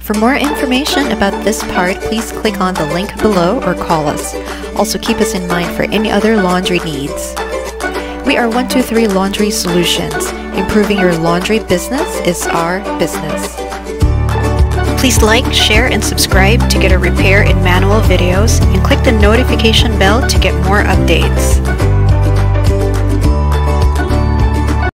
For more information about this part, please click on the link below or call us. Also keep us in mind for any other laundry needs. We are 123 Laundry Solutions. Improving your laundry business is our business. Please like, share, and subscribe to get our repair and manual videos, and click the notification bell to get more updates.